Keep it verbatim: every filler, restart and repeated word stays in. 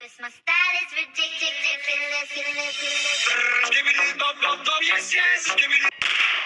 My style is ridiculous, ridiculous, ridiculous. Give me the bum bum bum, yes yes. Give me the